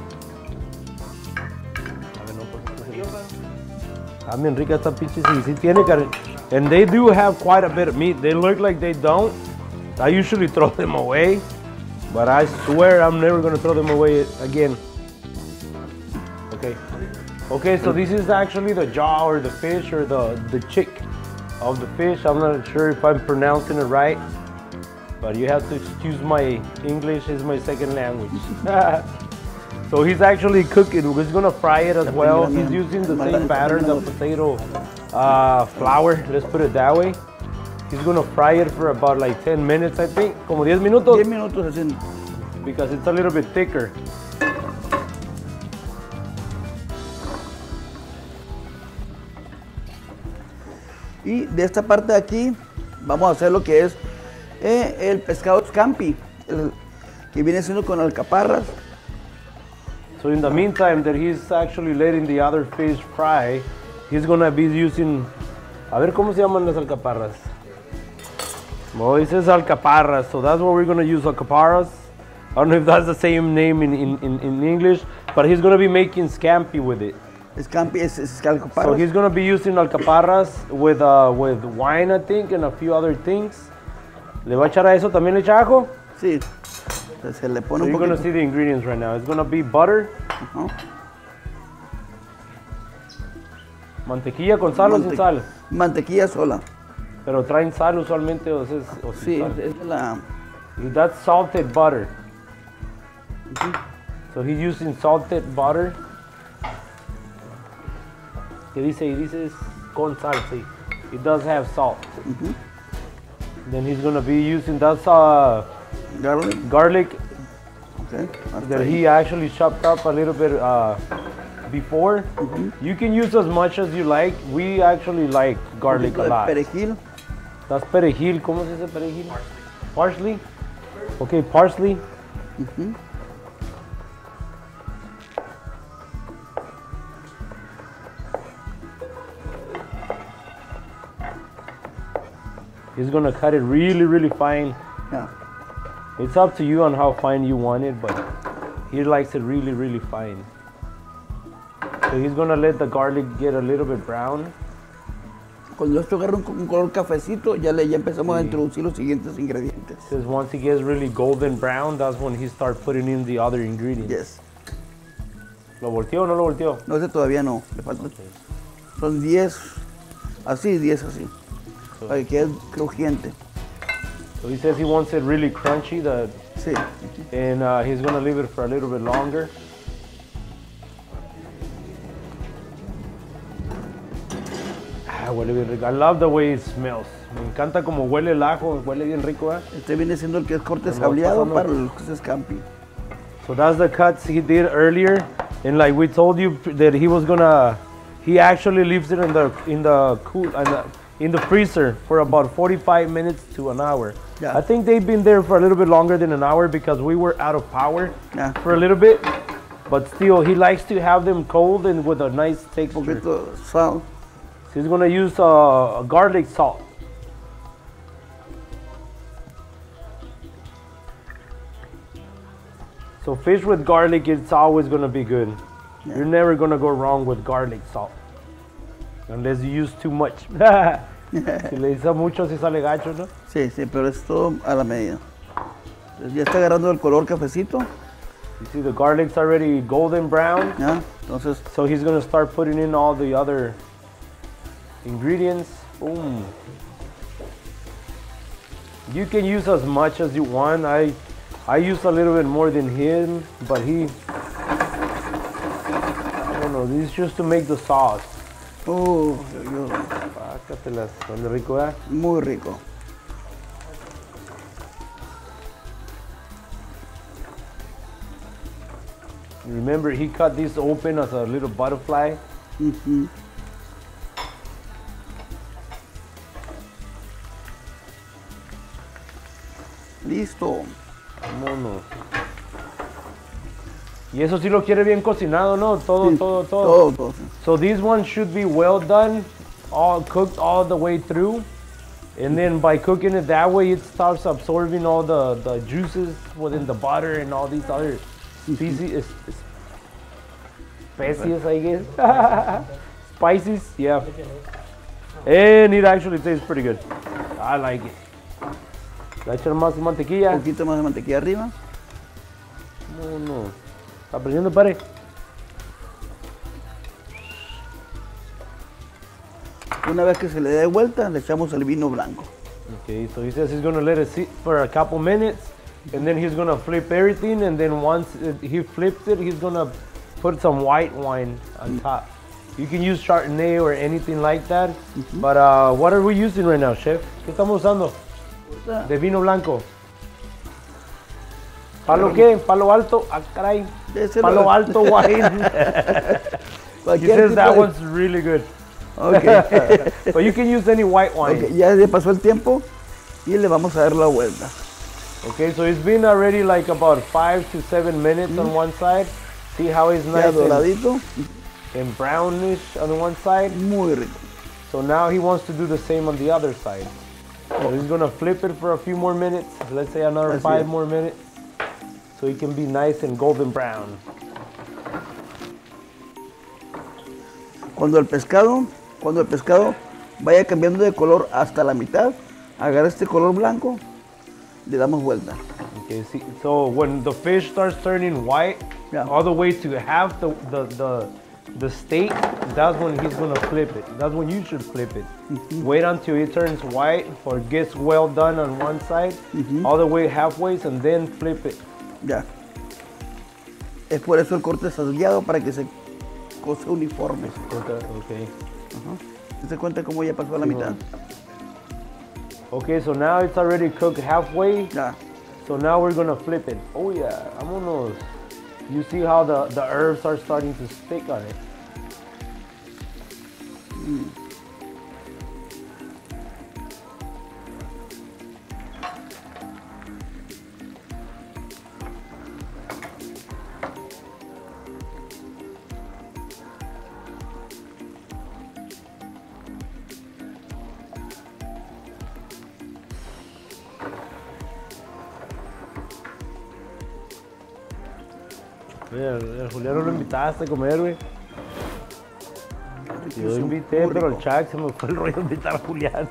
Está bien rica esta pinche. Sí, sí tiene carne. And they do have quite a bit of meat. They look like they don't. I usually throw them away. But I swear I'm never going to throw them away again. Okay. Okay, so this is actually the jaw or the fish or the, the chick of the fish. I'm not sure if I'm pronouncing it right. But you have to excuse my English is my second language. So he's actually cooking. He's gonna fry it as well. He's using the same batter, the potato uh, flour. Let's put it that way. He's gonna fry it for about like ten minutes, I think. Como diez minutos. diez minutos así. Because it's a little bit thicker. Y de esta parte de aquí vamos a hacer lo que es eh, el pescado scampi, el, que viene siendo con alcaparras. So in the meantime that he's actually letting the other fish fry, he's gonna be using, a ver cómo se llaman las alcaparras. Well, it says alcaparras, so that's what we're gonna use, alcaparras. I don't know if that's the same name in, in, in, in English, but he's gonna be making scampi with it. Scampi es, es alcaparras. So he's gonna be using alcaparras with, uh, with wine, I think, and a few other things. ¿Le va a echar a eso también le echa ajo? Sí. Se le pone So un you're poquito. gonna see the ingredients right now. It's gonna be butter, Ajá. mantequilla con sal o sin Mante- sal. Mantequilla sola. Pero traen sal usualmente o, es, o sin Sí, sal. es de la. That's salted butter. So he's using salted butter. ¿Qué dice? Y dice es con sal, sí. It does have salt. Then he's gonna be using that's uh, Garlic. garlic Okay. hasta that ahí. he actually chopped up a little bit uh, before. You can use as much as you like. We actually like garlic Un poquito a de lot. perejil. That's perejil. ¿Cómo se dice perejil? Parsley. Okay, parsley. He's gonna cut it really, really fine. Ya. It's up to you on how fine you want it, but he likes it really, really fine. So he's gonna let the garlic get a little bit brown. Cuando esto agarra un, un color cafecito, ya, le, ya empezamos a introducir los siguientes ingredientes. Because once he gets really golden brown, that's when he starts putting in the other ingredients. Yes. ¿Lo volteó o no lo volteó? No, ese todavía no. Le falta. Son diez así, diez así. Para que quede crujiente. So he says he wants it really crunchy, the, Sí. and uh, he's gonna leave it for a little bit longer. Ah, huele bien rico. I love the way it smells. Me encanta como huele el ajo, huele bien rico, ¿eh? Este viene siendo el que es corte Estamos sableado pasando. para los que es scampi. So that's the cuts he did earlier, and like we told you that he was gonna, he actually leaves it in the in the cool in the, in the freezer for about forty-five minutes to an hour. Yeah. I think they've been there for a little bit longer than an hour because we were out of power Yeah. for a little bit, but still he likes to have them cold and with a nice Un texture. poquito sal. So he's gonna use uh, garlic salt. So fish with garlic, it's always gonna be good. Yeah. You're never gonna go wrong with garlic salt. Unless you use too much. Si le dices mucho, si sale gacho, ¿no? Sí, sí, pero es todo a la medida. Entonces ya está agarrando el color cafecito. You see the garlic's already golden brown. ¿Ya? Entonces, So he's gonna start putting in all the other ingredients. Boom. You can use as much as you want. I I use a little bit more than him, but he, I don't know, this is just to make the sauce. uh, yo- yo- Pácatelas, son rico, ¿eh? muy rico. Remember, he cut this open as a little butterfly. Ujú. Listo. Vámonos. Y eso sí lo quiere bien cocinado, ¿no? Todo, Sí, todo, todo. Todo, todo. So this one should be well done all cooked all the way through. And then by cooking it that way, it starts absorbing all the, the juices within the butter and all these other species, species, I guess. Spices, yeah. And it actually tastes pretty good. I like it. Le echar más mantequilla. Un poquito más de mantequilla arriba. No, no. Está presionando, pare. Una vez que se le dé vuelta, le echamos el vino blanco. Okay, so he says he's gonna let it sit for a couple minutes, and then he's gonna flip everything, and then once it, he flips it, he's gonna put some white wine on top. You can use Chardonnay or anything like that, mm-hmm. but uh, what are we using right now, chef? ¿Qué estamos usando? De vino blanco. ¿Palo qué? ¿Palo alto? Ah, caray. Palo alto wine. He says that one's really good. Okay. But you can use any white wine. Okay, ya le pasó el tiempo y le vamos a dar la vuelta. Okay, so it's been already like about five to seven minutes mm. on one side. See how it's nice doradito and, and brownish on one side? Muy rico. So now he wants to do the same on the other side. So he's gonna flip it for a few more minutes. Let's say another Así five es. more minutes. So it can be nice and golden brown. Cuando el pescado Cuando el pescado vaya cambiando de color hasta la mitad, agarra este color blanco, le damos vuelta. Okay, see, so when the fish starts turning white, yeah. all the way to half the, the, the, the steak, that's when he's gonna flip it. That's when you should flip it. Mm-hmm. Wait until it turns white or gets well done on one side, mm-hmm. all the way halfway, and then flip it. Ya. Es por eso el corte es salteado, para que se cose uniforme. Okay. ¿Se cuenta cómo ya pasó a la mitad? Okay, so now it's already cooked halfway. Yeah. So now we're gonna flip it. Oh yeah, vámonos. You see how the, the herbs are starting to stick on it. Mm. Mira, el Julián lo invitaste a comer, güey. Yo invité, pero el Chuck se me fue el rollo de invitar a Julián.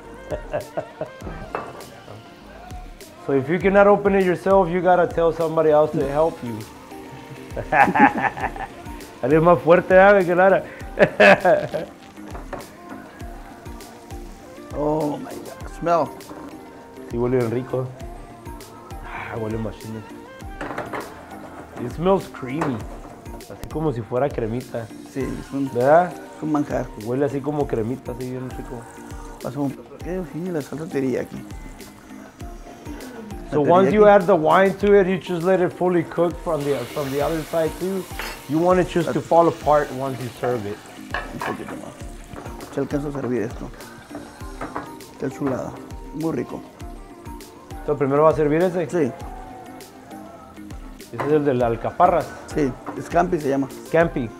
So if you cannot open it yourself, you gotta tell somebody else to help you. Alguien más fuerte, ¿eh? Que Lara. Oh my God, smell. Sí, huele bien rico. Ah, huele machine. It smells creamy, así como si fuera cremita. Sí, es un, ¿verdad? Es un manjar. Huele así como cremita, así bien rico. Pasa un ¿qué? Sí, la salsa teriyaki. So once you add the wine to it, you just let it fully cook from the from the other side too. You want it just to fall apart once you serve it. Un poquito más. Se alcanza a servir esto. Qué chulada, muy rico. Entonces primero va a servir ese. Sí. Ese es el de las alcaparras. Sí, Scampi se llama. Scampi.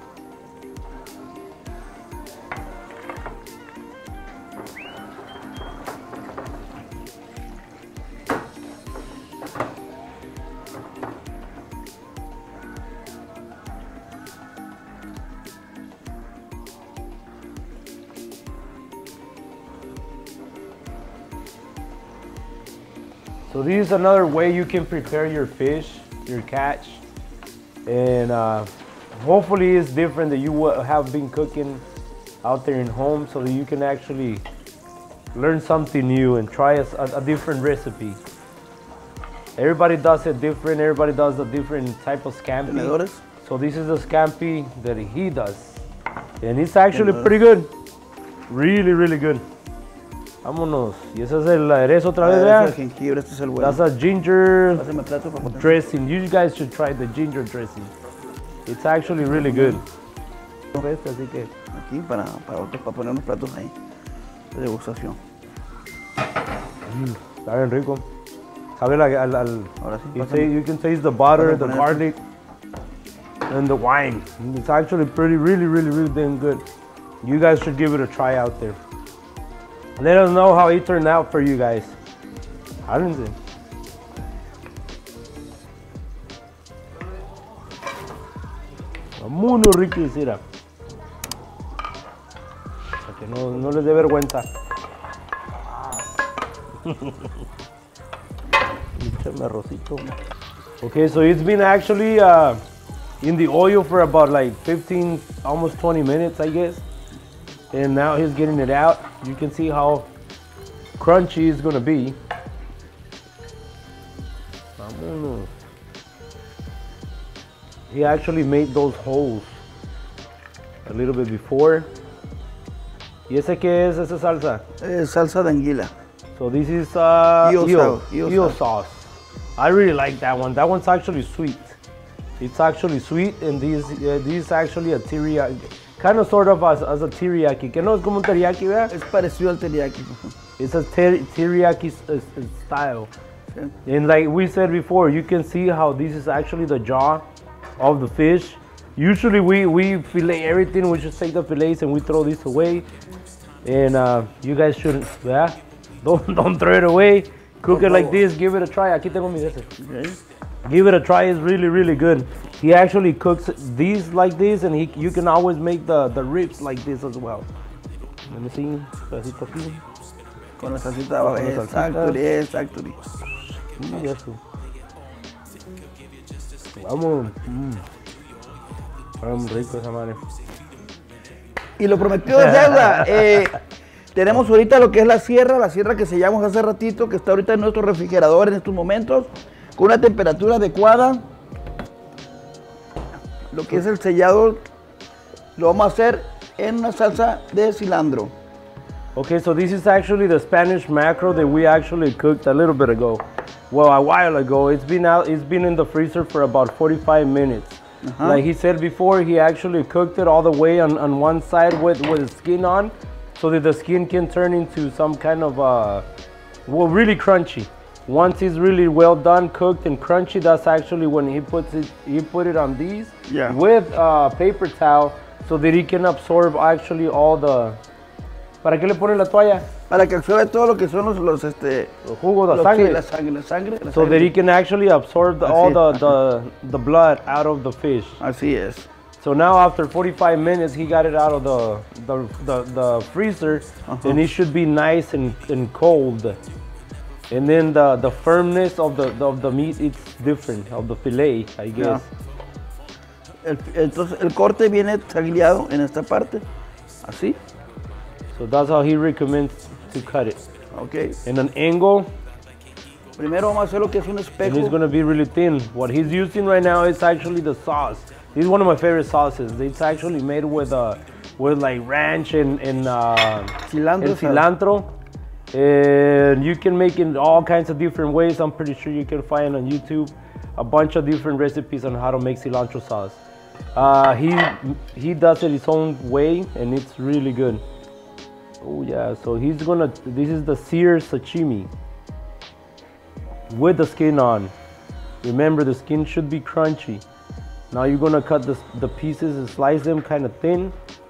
So this is another way you can prepare your fish, your catch, and uh, hopefully it's different that you have been cooking out there in home, so that you can actually learn something new and try a, a different recipe. Everybody does it different, everybody does a different type of scampi. Tenedores. So this is the scampi that he does, and it's actually pretty good. Really, really good. Vámonos. Y ese es el aderezo otra vez, ¿verdad? Es el jengibre, este es el bueno. That's a ginger plato, dressing. You guys should try the ginger dressing. It's actually really good. Así que aquí para, para, para poner unos platos ahí de degustación. Mm, está bien rico. Sabe al, al, al Ahora sí, you, say, you can taste the butter, the garlic, and the wine. It's actually pretty, really, really, really damn good. You guys should give it a try out there. Let us know how it turned out for you guys. Háblense. Muy rico, mira. Para que no, no les dé vergüenza. Okay, so it's been actually uh, in the oil for about like fifteen, almost twenty minutes, I guess. And now he's getting it out. You can see how crunchy it's gonna be. He actually made those holes a little bit before. ¿Y ese qué es, esa salsa? Eh, salsa de anguila. So this is uh, eel, eel, eel, eel sauce. sauce. I really like that one. That one's actually sweet. It's actually sweet, and this uh, this is actually a teriyaki, kind of sort of as, as a teriyaki. Que no es como un teriyaki, ¿verdad? Es parecido al teriyaki. It's a ter teriyaki uh, style. Sí. And like we said before, you can see how this is actually the jaw of the fish. Usually we we fillet everything. We just take the fillets and we throw this away. And uh, you guys shouldn't, yeah. Don't don't throw it away. Cook it like this. Give it a try. Aquí tengo mi veces. Okay. Give it a try. It's really really good. He actually cooks these like this, and he you can always make the the ribs like this as well. Let me see. Pedacito aquí. Con la salsita. Exactly, exactly. Y eso. Vamos. Mm. Vamos rico esa madre. Y lo prometido es deuda. Eh, tenemos ahorita lo que es la sierra, la sierra que sellamos hace ratito, que está ahorita en nuestro refrigerador en estos momentos, con una temperatura adecuada. Lo que es el sellado lo vamos a hacer en una salsa de cilantro. Okay, so this is actually the Spanish mackerel that we actually cooked a little bit ago. Well, a while ago. It's been out. It's been in the freezer for about forty-five minutes. Uh-huh. Like he said before, he actually cooked it all the way on, on one side with, with the skin on, so that the skin can turn into some kind of, uh, well, really crunchy. Once it's really well done, cooked and crunchy, that's actually when he puts it, he put it on these yeah. with a uh, paper towel, so that he can absorb actually all the, ¿para qué le ponen la toalla? Para que absorbe todo lo que son los, los este, los jugos, la sangre. La sangre, la sangre, la so sangre. that he can actually absorb the, all the, the, the blood out of the fish. Así es. So now after forty-five minutes, he got it out of the, the, the, the freezer, uh-huh. and it should be nice and, and cold. And then the, the firmness of the, of the meat, it's different, of the fillet, I guess. Yeah. El, entonces el corte viene tagliado en esta parte, así. So that's how he recommends to cut it. Okay. In an angle. Primero vamos a hacer lo que es un espejo. And it's going to be really thin. What he's using right now is actually the sauce. This is one of my favorite sauces. It's actually made with uh, with like ranch and, and, uh, cilantro, and cilantro. And you can make it all kinds of different ways. I'm pretty sure you can find on YouTube a bunch of different recipes on how to make cilantro sauce. Uh, he he does it his own way, and it's really good. Oh yeah, so he's gonna, this is the seared sashimi with the skin on. Remember, the skin should be crunchy. Now you're gonna cut the, the pieces and slice them kind of thin.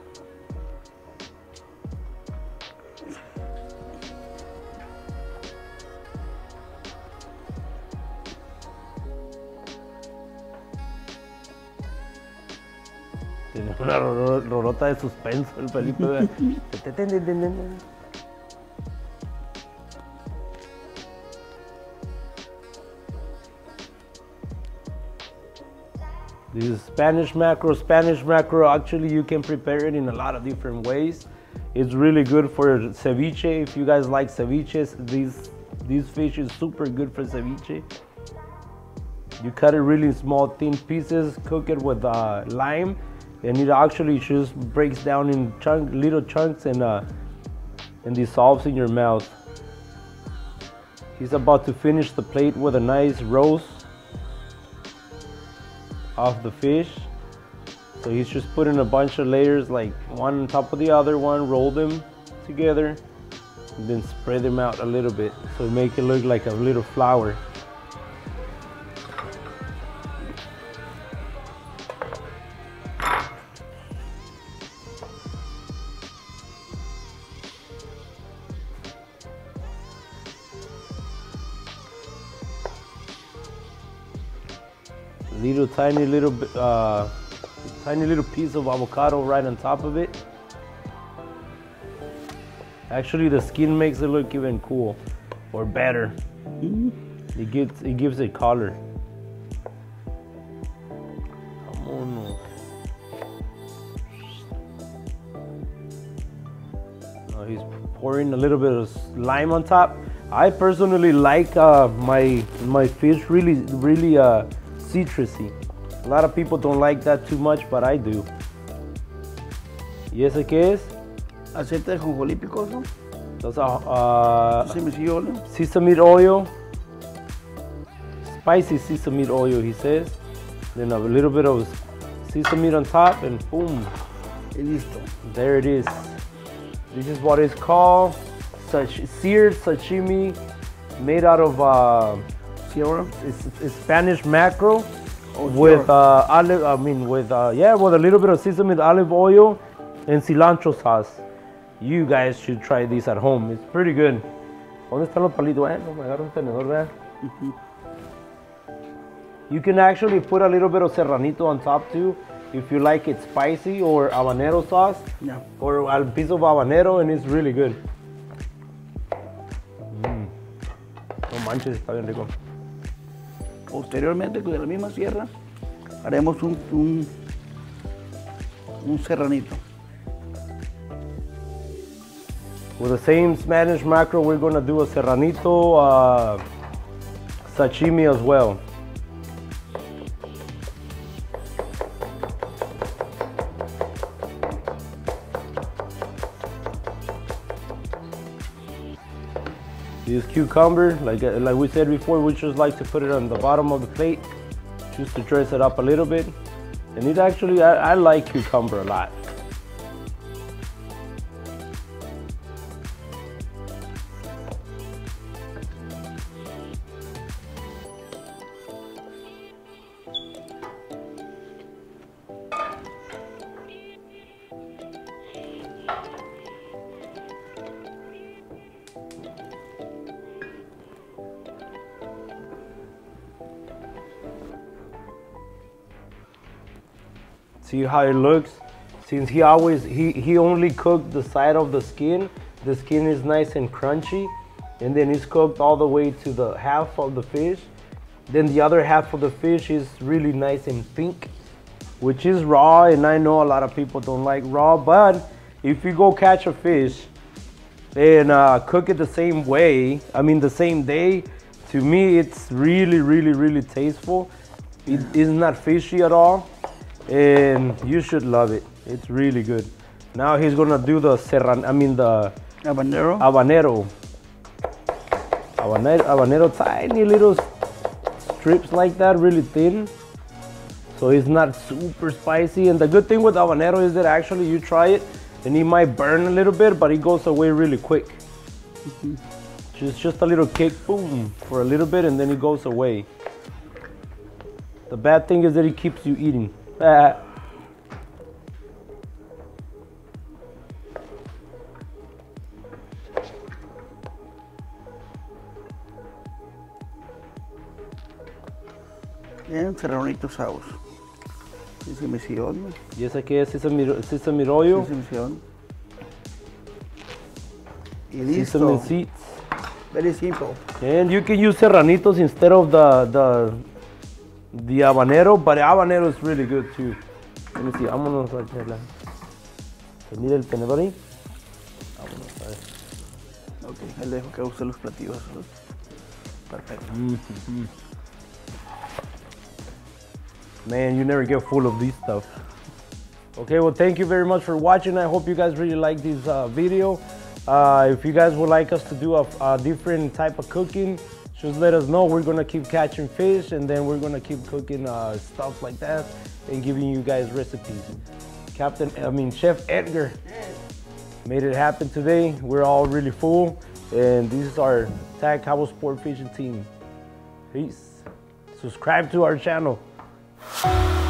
Tiene una rolota de suspenso el Felipe. This is Spanish mackerel. Spanish mackerel, actually you can prepare it in a lot of different ways. It's really good for ceviche. If you guys like ceviches, these, these fish is super good for ceviche. You cut it really small, thin pieces, cook it with uh, lime, and it actually just breaks down in chunk, little chunks and, uh, and dissolves in your mouth. He's about to finish the plate with a nice roast of the fish. So he's just putting a bunch of layers, like one on top of the other one, roll them together, and then spread them out a little bit, so make it look like a little flower. Little tiny little bit, uh, tiny little piece of avocado right on top of it. Actually, the skin makes it look even cool or better. Mm-hmm. It gives it gives it color. Vámonos. Now he's pouring a little bit of lime on top. I personally like uh, my my fish really really uh, citrusy. A lot of people don't like that too much, but I do. ¿Y ese qué es? Aceite de jonjolí picoso. That's a uh, Sesame oil. Sesame oil. Spicy sesame oil, he says. Then a little bit of sesame on top, and boom. Y listo. There it is. This is what it's called. Such seared sashimi, made out of uh, Sierra. it's, it's Spanish mackerel Oh, with sure. uh, olive. I mean, with uh, yeah, with a little bit of sesame, olive oil, and cilantro sauce. You guys should try this at home. It's pretty good. ¿Dónde están los palitos? Eh, no me agarro un tenedor, ¿verdad? You can actually put a little bit of serranito on top too, if you like it spicy, or habanero sauce, Yeah. or a piece of habanero, and it's really good. Mm. No manches, está bien rico. Posteriormente, con la misma sierra, haremos un, un, un serranito. With the same Spanish mackerel, we're gonna do a serranito uh, sashimi as well. This cucumber, like like we said before, we just like to put it on the bottom of the plate, just to dress it up a little bit. And it actually, I, I like cucumber a lot. See how it looks? Since he always, he, he only cooked the side of the skin, the skin is nice and crunchy, and then it's cooked all the way to the half of the fish. Then the other half of the fish is really nice and pink, which is raw, and I know a lot of people don't like raw, but if you go catch a fish and uh, cook it the same way, I mean the same day, to me it's really, really, really tasteful. It is not fishy at all, and you should love it. It's really good. Now he's gonna do the serran, I mean the Habanero. habanero. Habanero, habanero, tiny little strips like that, really thin. So it's not super spicy. And the good thing with habanero is that actually you try it and it might burn a little bit, but it goes away really quick. Mm-hmm. Just, just a little kick, boom, for a little bit, and then it goes away. The bad thing is that it keeps you eating. Ah. Bien, serranitos saus. Sesame oil. Y ese que es sesame, sesame oil. Sesame oil. Y listo. Sesame seeds. Very simple. And you can use serranitos instead of the the the habanero, but habanero is really good too. Let me see. Vámonos a hacerla. ¿Se mira el tenedor ahí? Vámonos a ver. Ok, ahí le dejo que use los platillos. Perfecto. Mm-hmm. Man, you never get full of this stuff. Okay, well, thank you very much for watching. I hope you guys really like this uh, video. Uh, if you guys would like us to do a, a different type of cooking, just let us know. We're gonna keep catching fish, and then we're gonna keep cooking uh, stuff like that and giving you guys recipes. Captain, I mean Chef Edgar made it happen today. We're all really full, and this is our Tag Cabo Sport Fishing team. Peace. Subscribe to our channel.